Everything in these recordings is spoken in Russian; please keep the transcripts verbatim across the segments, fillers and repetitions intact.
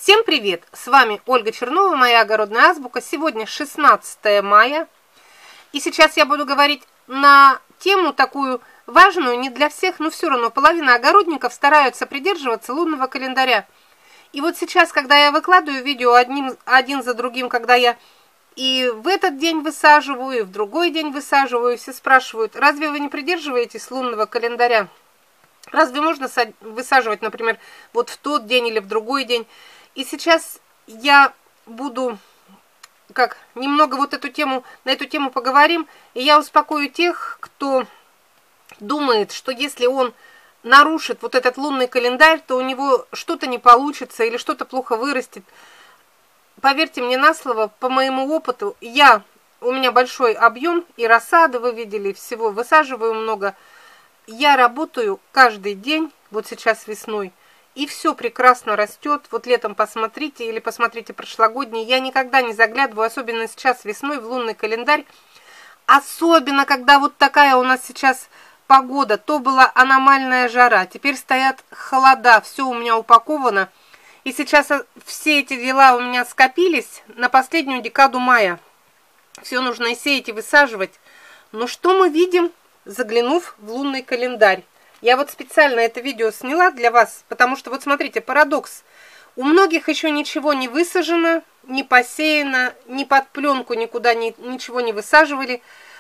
Всем привет! С вами Ольга Чернова, моя огородная азбука. Сегодня шестнадцатое мая. И сейчас я буду говорить на тему такую важную, не для всех, но все равно половина огородников стараются придерживаться лунного календаря. И вот сейчас, когда я выкладываю видео одним, один за другим, когда я и в этот день высаживаю, и в другой день высаживаю, все спрашивают, разве вы не придерживаетесь лунного календаря? Разве можно высаживать, например, вот в тот день или в другой день? И сейчас я буду, как, немного вот эту тему, на эту тему поговорим, и я успокою тех, кто думает, что если он нарушит вот этот лунный календарь, то у него что-то не получится или что-то плохо вырастет. Поверьте мне на слово, по моему опыту, я, у меня большой объем и рассады, вы видели, всего высаживаю много. Я работаю каждый день, вот сейчас весной, и все прекрасно растет. Вот летом посмотрите или посмотрите прошлогодний. Я никогда не заглядываю, особенно сейчас весной, в лунный календарь. Особенно, когда вот такая у нас сейчас погода. То была аномальная жара, теперь стоят холода, все у меня упаковано. И сейчас все эти дела у меня скопились на последнюю декаду мая. Все нужно и сеять, и высаживать. Но что мы видим, заглянув в лунный календарь? Я вот специально это видео сняла для вас, потому что, вот смотрите, парадокс. У многих еще ничего не высажено, не посеяно, ни под пленку никуда ни, ничего не высаживали.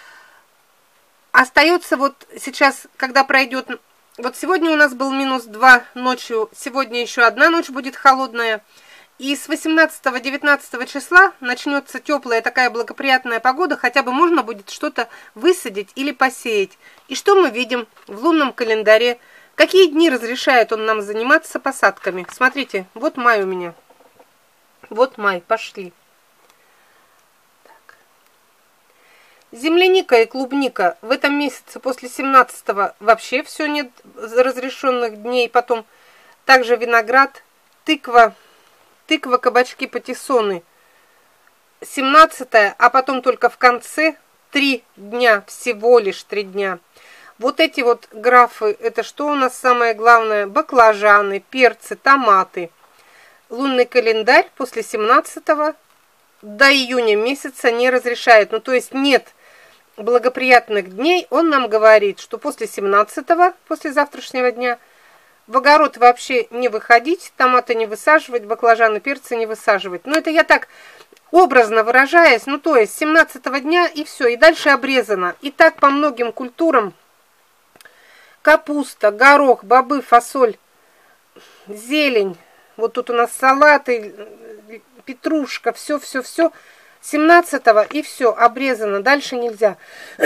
Остается вот сейчас, когда пройдет... Вот сегодня у нас был минус два ночью, сегодня еще одна ночь будет холодная. И с восемнадцатого-девятнадцатого числа начнется теплая такая благоприятная погода, хотя бы можно будет что-то высадить или посеять. И что мы видим в лунном календаре? Какие дни разрешает он нам заниматься посадками? Смотрите, вот май у меня. Вот май, пошли. Так. Земляника и клубника в этом месяце после семнадцатого вообще все нет разрешенных дней. Потом также виноград, тыква. Тыква, кабачки, патиссоны семнадцатое, а потом только в конце три дня, всего лишь три дня. Вот эти вот графы, это что у нас самое главное? Баклажаны, перцы, томаты. Лунный календарь после семнадцатого до июня месяца не разрешает. Ну, то есть нет благоприятных дней. Он нам говорит, что после семнадцатого, после завтрашнего дня, в огород вообще не выходить, томаты не высаживать, баклажаны, перцы не высаживать. Ну, это я так образно выражаясь, ну, то есть семнадцатого дня и все, и дальше обрезано. И так по многим культурам: капуста, горох, бобы, фасоль, зелень, вот тут у нас салаты, петрушка, все-все-все, семнадцатого и все, обрезано, дальше нельзя.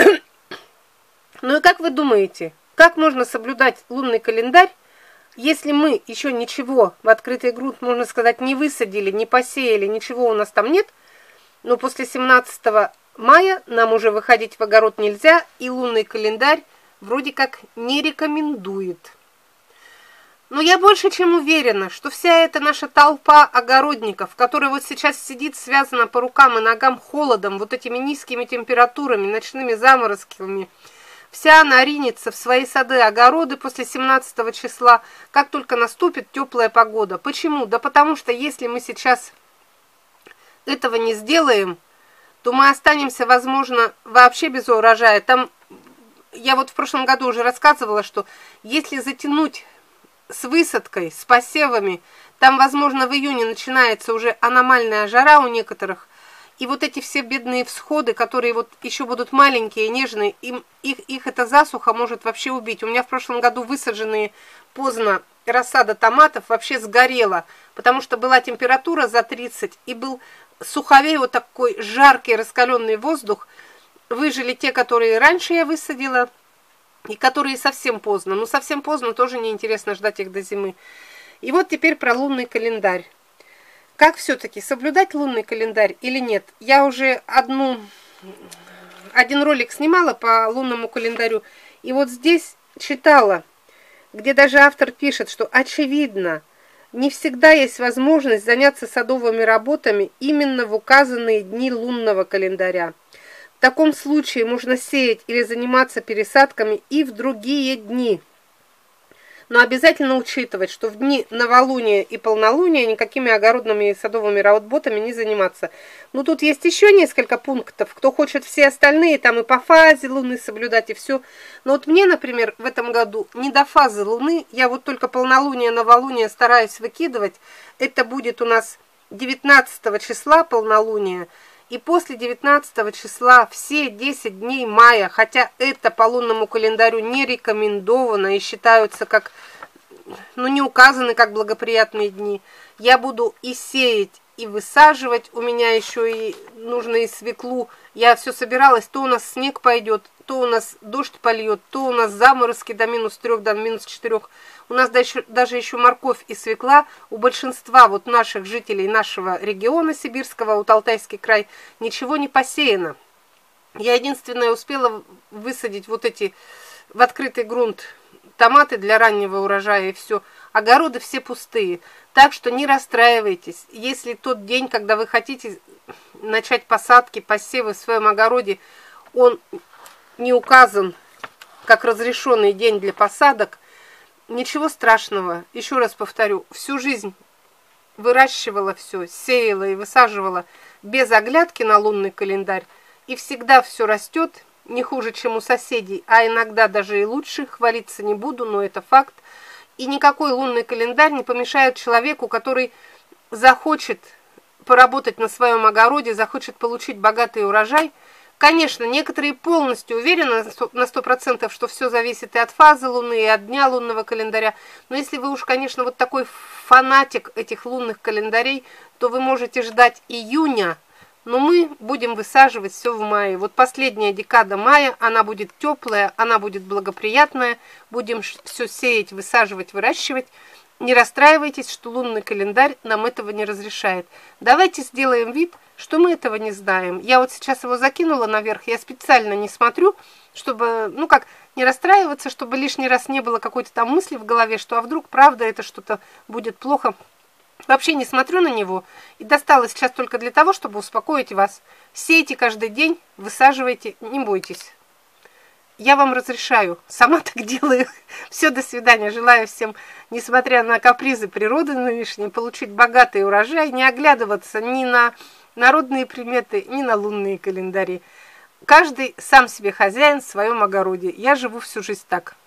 Ну и как вы думаете, как можно соблюдать лунный календарь, если мы еще ничего в открытый грунт, можно сказать, не высадили, не посеяли, ничего у нас там нет, но после семнадцатого мая нам уже выходить в огород нельзя, и лунный календарь вроде как не рекомендует. Но я больше чем уверена, что вся эта наша толпа огородников, которая вот сейчас сидит связана по рукам и ногам холодом, вот этими низкими температурами, ночными заморозками, вся она ринется в свои сады, огороды после семнадцатого числа, как только наступит теплая погода. Почему? Да потому что если мы сейчас этого не сделаем, то мы останемся, возможно, вообще без урожая. Там, я вот в прошлом году уже рассказывала, что если затянуть с высадкой, с посевами, там, возможно, в июне начинается уже аномальная жара у некоторых. И вот эти все бедные всходы, которые вот еще будут маленькие, нежные, им, их, их эта засуха может вообще убить. У меня в прошлом году высаженные поздно рассада томатов вообще сгорела, потому что была температура за тридцать, и был суховей, вот такой жаркий раскаленный воздух. Выжили те, которые раньше я высадила, и которые совсем поздно. Но совсем поздно тоже неинтересно ждать их до зимы. И вот теперь про лунный календарь. Как все-таки соблюдать лунный календарь или нет? Я уже одну, один ролик снимала по лунному календарю, и вот здесь читала, где даже автор пишет, что очевидно, не всегда есть возможность заняться садовыми работами именно в указанные дни лунного календаря. В таком случае можно сеять или заниматься пересадками и в другие дни. Но обязательно учитывать, что в дни новолуния и полнолуния никакими огородными и садовыми работами не заниматься. Ну, тут есть еще несколько пунктов. Кто хочет все остальные, там и по фазе Луны соблюдать, и все. Но вот мне, например, в этом году не до фазы Луны. Я вот только полнолуние, новолуние стараюсь выкидывать. Это будет у нас девятнадцатого числа полнолуния. И после девятнадцатого числа все десять дней мая, хотя это по лунному календарю не рекомендовано и считаются как, ну, не указаны как благоприятные дни, я буду и сеять, и высаживать. У меня еще и нужно и свеклу. Я все собиралась, то у нас снег пойдет, то у нас дождь польет, то у нас заморозки до минус трех, до минус четырех. У нас даже, даже еще морковь и свекла у большинства вот наших жителей нашего региона сибирского, вот Алтайский край, ничего не посеяно. Я единственное успела высадить вот эти в открытый грунт томаты для раннего урожая и все. Огороды все пустые. Так что не расстраивайтесь. Если тот день, когда вы хотите начать посадки, посевы в своем огороде, он не указан как разрешенный день для посадок, ничего страшного. Еще раз повторю, всю жизнь выращивала все, сеяла и высаживала без оглядки на лунный календарь. И всегда все растет не хуже, чем у соседей, а иногда даже и лучше. Хвалиться не буду, но это факт. И никакой лунный календарь не помешает человеку, который захочет поработать на своем огороде, захочет получить богатый урожай. Конечно, некоторые полностью уверены на сто процентов, что все зависит и от фазы Луны, и от дня лунного календаря. Но если вы уж, конечно, вот такой фанатик этих лунных календарей, то вы можете ждать июня, но мы будем высаживать все в мае. Вот последняя декада мая, она будет теплая, она будет благоприятная. Будем все сеять, высаживать, выращивать. Не расстраивайтесь, что лунный календарь нам этого не разрешает. Давайте сделаем вид, что мы этого не знаем. Я вот сейчас его закинула наверх, я специально не смотрю, чтобы, ну как, не расстраиваться, чтобы лишний раз не было какой-то там мысли в голове, что а вдруг правда это что-то будет плохо. Вообще не смотрю на него. И достала сейчас только для того, чтобы успокоить вас. Сейте каждый день, высаживайте, не бойтесь. Я вам разрешаю. Сама так делаю. Все, до свидания. Желаю всем, несмотря на капризы природы нынешней, получить богатый урожай, не оглядываться ни на народные приметы, ни на лунные календари. Каждый сам себе хозяин в своем огороде. Я живу всю жизнь так.